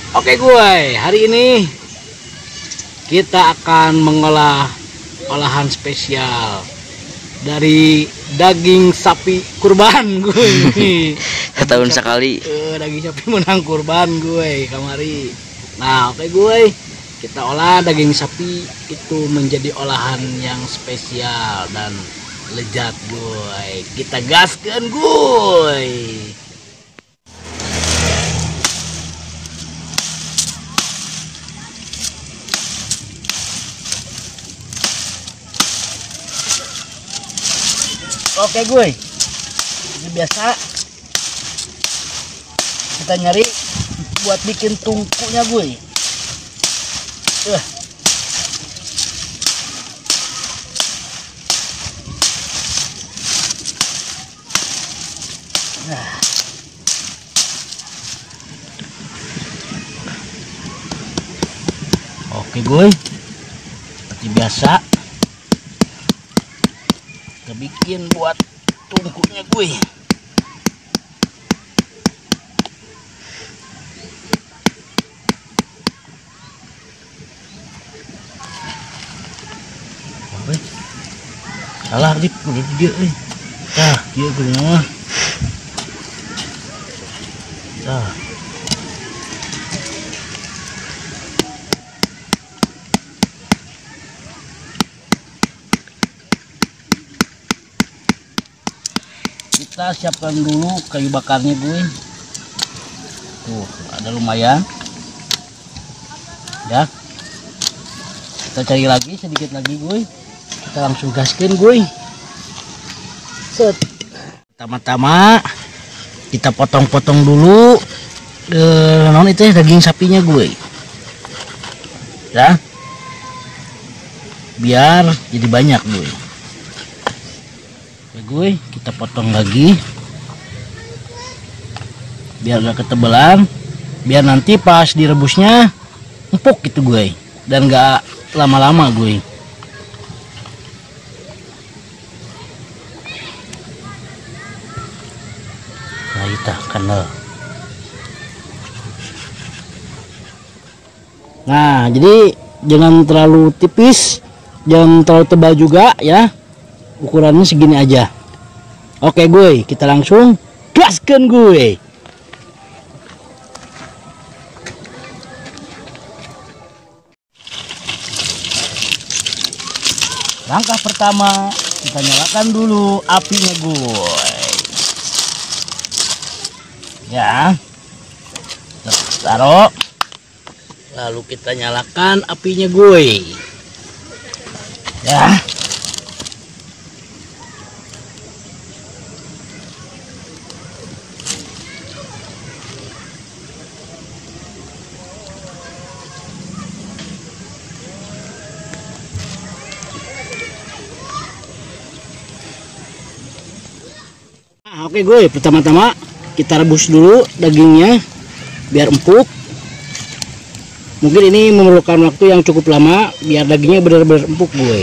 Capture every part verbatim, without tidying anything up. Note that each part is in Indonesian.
Oke gue, hari ini kita akan mengolah olahan spesial dari daging sapi kurban gue. Setahun sekali. Uh, daging sapi menang kurban gue kamari. Nah oke gue, kita olah daging sapi itu menjadi olahan yang spesial dan lezat gue. Kita gaskan gue. Oke gue, ini biasa kita nyari buat bikin tungkunya gue. Uh. Nah. Oke gue, seperti biasa kita bikin buat tungkunya gue. Oke. Salah dip, udah dia nih. Tah, dia gue mah. Tah. Kita siapkan dulu kayu bakarnya gue. Tuh ada lumayan ya, kita cari lagi sedikit lagi gue, kita langsung gaskin gue. Set. Pertama-tama kita potong-potong dulu eh, non itu ya, daging sapinya gue ya, biar jadi banyak gue. Gue kita potong lagi biar gak ketebalan, biar nanti pas direbusnya empuk gitu gue dan gak lama-lama gue. Nah kita kenal. Nah jadi jangan terlalu tipis, jangan terlalu tebal juga ya, ukurannya segini aja. Oke gue, kita langsung gaskan gue. Langkah pertama, kita nyalakan dulu apinya gue. Ya, kita taruh. Lalu kita nyalakan apinya gue. Ya. Oke gue, pertama-tama kita rebus dulu dagingnya biar empuk. Mungkin ini memerlukan waktu yang cukup lama biar dagingnya benar-benar empuk gue.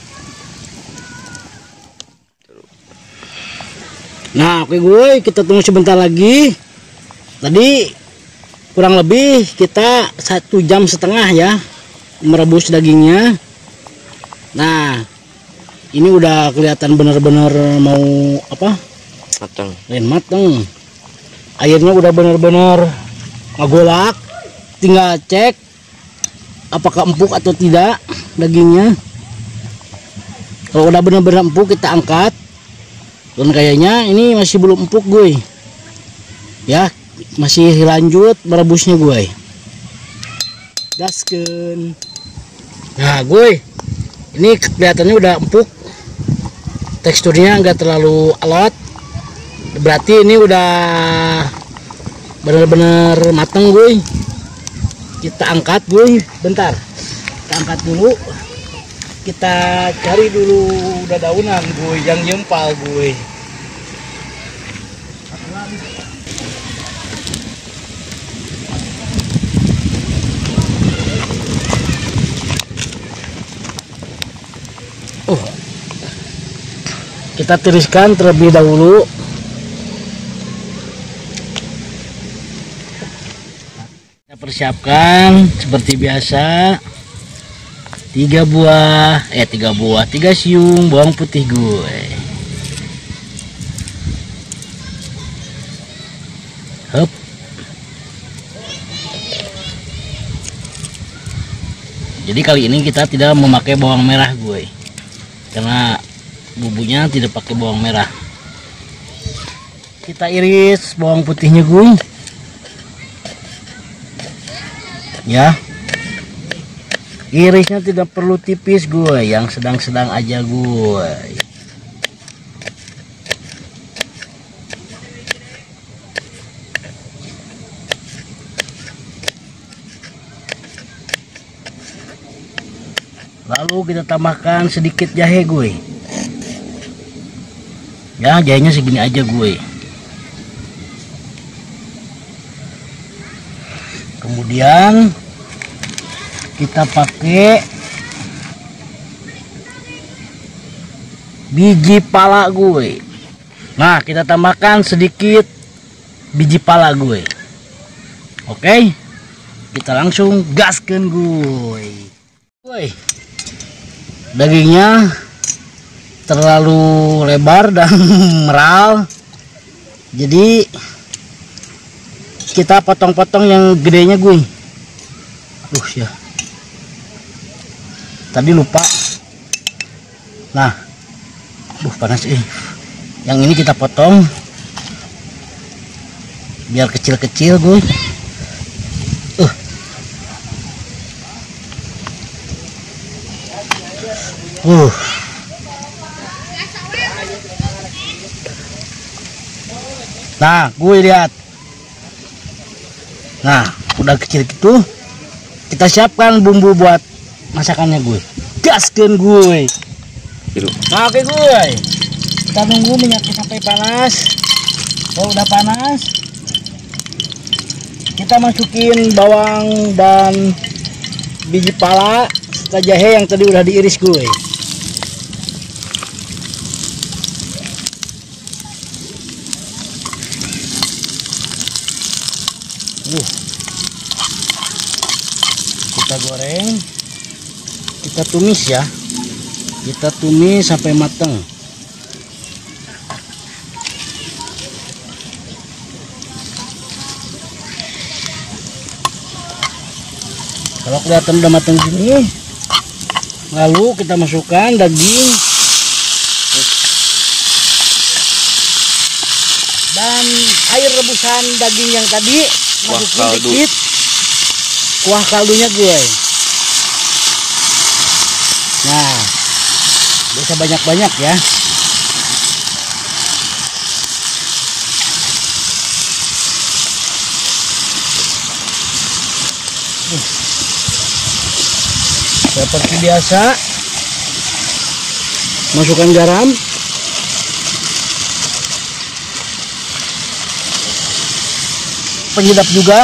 Nah oke gue, kita tunggu sebentar lagi. Tadi kurang lebih kita satu jam setengah ya merebus dagingnya. Nah ini udah kelihatan benar-benar mau apa, matang, lain matang. Airnya udah benar-benar ngagolak, tinggal cek apakah empuk atau tidak dagingnya. Kalau udah benar-benar empuk kita angkat, dan kayaknya ini masih belum empuk gue ya, masih lanjut merebusnya gue. Gaskeun. Nah gue, ini kelihatannya udah empuk, teksturnya enggak terlalu alot, berarti ini udah benar-benar matang gue. Kita angkat gue, bentar kita angkat dulu, kita cari dulu dadaunan gue yang nyempal gue. Oh, kita tiriskan terlebih dahulu. persiapkan seperti biasa tiga buah eh tiga buah tiga siung bawang putih gue. Hup. Jadi kali ini kita tidak memakai bawang merah gue, karena bumbunya tidak pakai bawang merah. Kita iris bawang putihnya gue, ya. Irisnya tidak perlu tipis gue, yang sedang-sedang aja gue. Lalu kita tambahkan sedikit jahe gue. Ya, jahenya segini aja gue. Kemudian kita pakai biji pala gue. Nah, kita tambahkan sedikit biji pala gue. Oke, kita langsung gaskan gue. Gue, dagingnya terlalu lebar dan meral, jadi kita potong-potong yang gedenya gue. Aduh ya, tadi lupa. Nah, aduh panas eh. Yang ini kita potong biar kecil-kecil gue. Uh. Uh. Nah, gue lihat. Nah, udah kecil gitu. Kita siapkan bumbu buat masakannya gue. Gaskan gue. Nah, oke gue. Kita nunggu minyaknya sampai panas. Kalau udah panas, kita masukin bawang dan biji pala serta jahe yang tadi udah diiris gue. Uh. Kita goreng, kita tumis ya, kita tumis sampai matang. Kalau kelihatan udah matang gini, lalu kita masukkan daging dan air rebusan daging yang tadi, masukin dikit kuah kaldunya gue. Nah, bisa banyak-banyak ya. uh. Seperti biasa, masukkan garam, penyedap juga.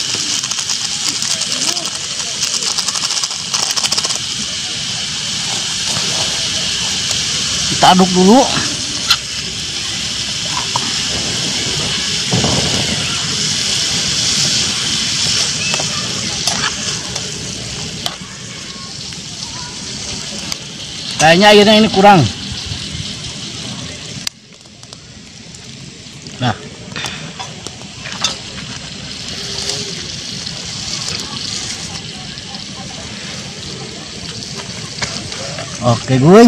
Kita aduk dulu. Kayaknya airnya ini kurang. Nah, oke gue.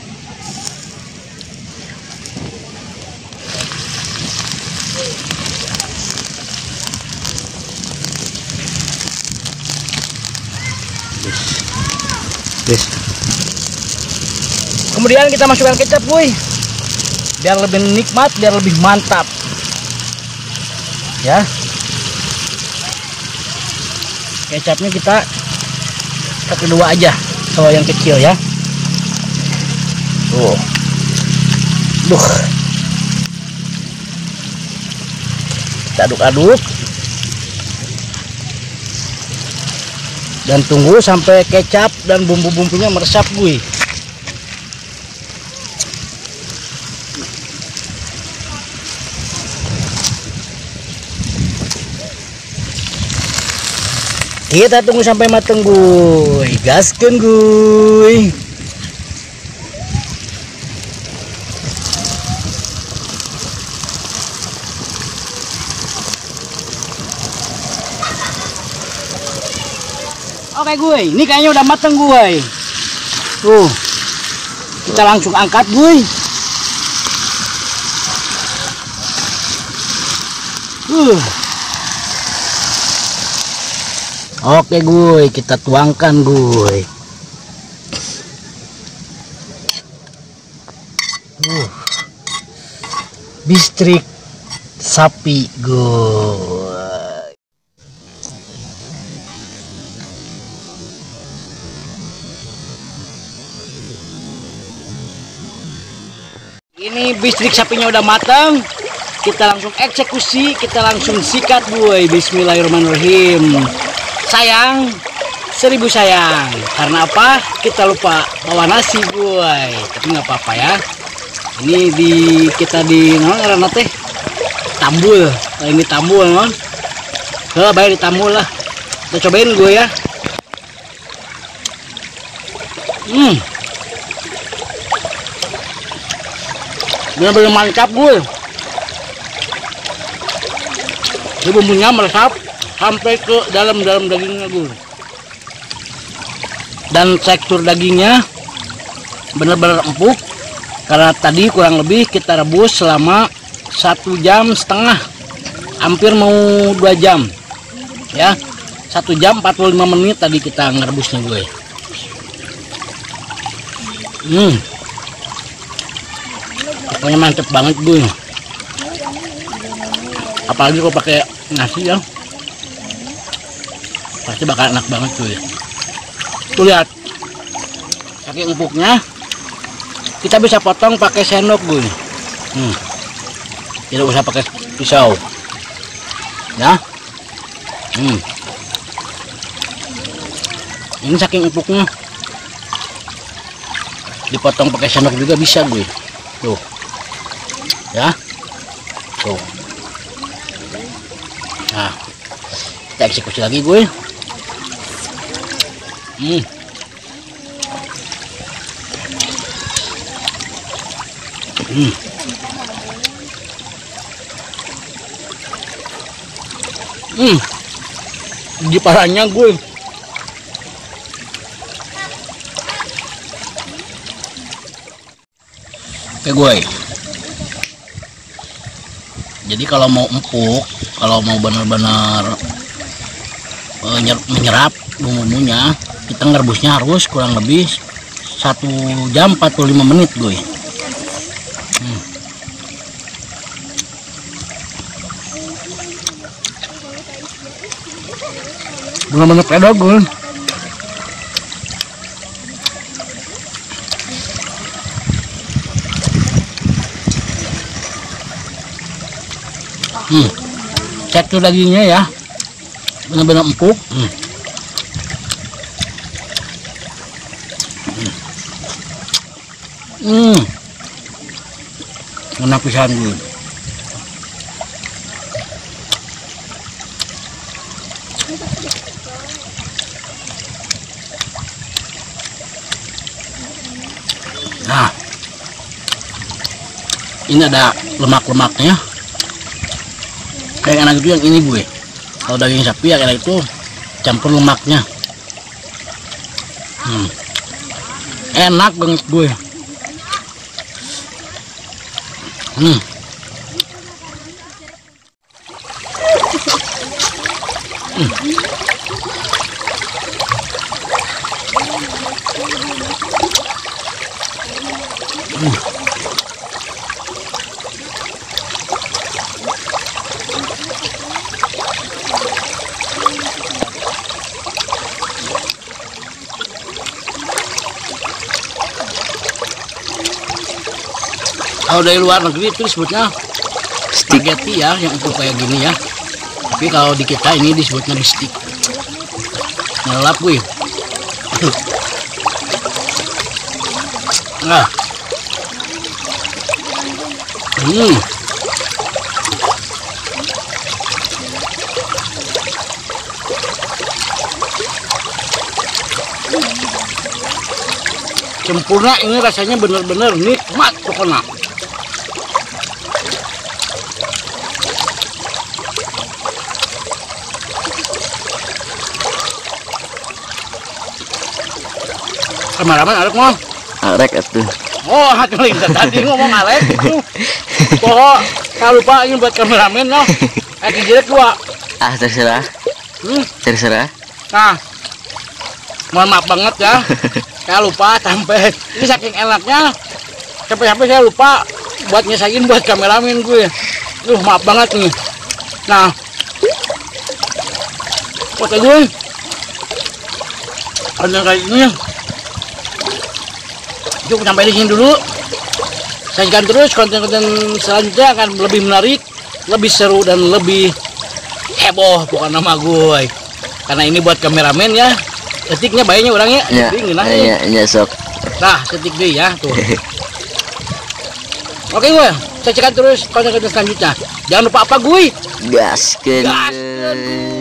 Yes. Kemudian kita masukkan kecap gue, biar lebih nikmat, biar lebih mantap ya. Kecapnya kita pakai dua aja, kalau yang kecil ya. Tuh, duh, kita aduk-aduk dan tunggu sampai kecap dan bumbu-bumbunya meresap gue. Kita tunggu sampai mateng guy. Gaskeun guy. Oke gue, ini kayaknya udah mateng gue. Tuh, kita langsung angkat gue. Uh. Oke gue, kita tuangkan gue. Uh. Bistrik sapi gue. Ini bistrik sapinya udah matang, kita langsung eksekusi, kita langsung sikat gue. Bismillahirrahmanirrahim. Sayang, seribu sayang. Karena apa? Kita lupa bawa nasi gue. Tapi nggak apa-apa ya. Ini di kita di non karena teh tambul. Ini tambul non. Ke bayar di tambul lah. Kita cobain gue ya. Hmm. Benar-benar mantap gue. Ini bumbunya meresap sampai ke dalam-dalam dagingnya gue. Dan tekstur dagingnya benar-benar empuk. Karena tadi kurang lebih kita rebus selama satu jam setengah, hampir mau dua jam. Ya, satu jam empat puluh lima menit tadi kita ngerebusnya gue. Hmm. Pokoknya mantep banget gue. Apalagi kalau pakai nasi ya, pasti bakal enak banget gue. Tuh lihat, saking empuknya, kita bisa potong pakai sendok gue. Hmm. Tidak usah pakai pisau. Ya. Hmm. Ini saking empuknya, dipotong pakai sendok juga bisa gue. Tuh. Ya, tuh. Nah, kita eksekusi lagi gue. Hmm. Hmm. Hmm. Di parahnya gue. Oke gue. Jadi kalau mau empuk, kalau mau benar-benar menyerap bumbunya, kita ngerebusnya harus kurang lebih satu jam empat puluh lima menit gue. Hmm. Benar-benar pedok gue. Hmm. Tekstur dagingnya ya benar-benar empuk. Hmm. Hmm. Enak pisan gue. Nah, ini ada lemak-lemaknya. Kayak enak itu yang ini gue. Kalau daging sapi yang enak itu campur lemaknya. Hmm. Enak banget gue. Hmm. Hmm. Hmm. Kalau dari luar negeri itu disebutnya spaghetti ya, yang empuk kayak gini ya. Tapi kalau di kita ini disebutnya bistik. Ngelap gue. Nah. Hmm. Sempurna ini rasanya bener-bener nikmat pokoknya. Kameramen arek mau? Arek atuh. Oh, hati tadi ngomong arek. Pokok kalau lupa ini buat kameramen no. Eh jelek dua. Ah terserah. Hmm. Terserah. Nah, mohon maaf banget ya. Saya lupa sampai ini saking enaknya sampai-sampai saya lupa buat nyesain buat kameramen gue. Duh, maaf banget nih. Nah, foto gue konten kali ini cukup sampai di sini dulu. Sajikan terus konten-konten selanjutnya akan lebih menarik, lebih seru dan lebih heboh bukan nama gue. Karena ini buat kameramen ya. Setiknya bayarnya orangnya. Ya, ya, ya, sok. Nah, setik deh ya tuh. Oke gue, saksikan terus konten-konten selanjutnya. Jangan lupa apa gue? Gaskeun. Gaskeun.